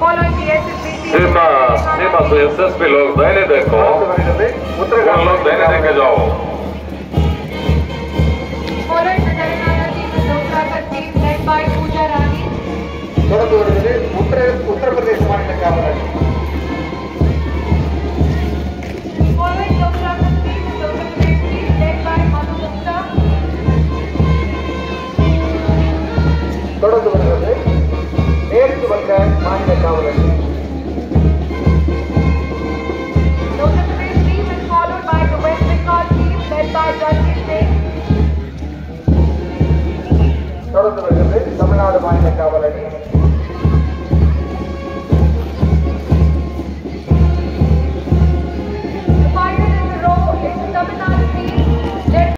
सीमा तो एसएसपी लोग दाहिने देखो, उन लोग दाहिने देखे जाओ। उत्तर प्रदेश मानिल कावलरी தொடர்ந்து வருகிறது மேற்கு வங்க மாநில காவலர் தொடர்ந்து வருகிறது தமிழ்நாடு மாநில காவலர்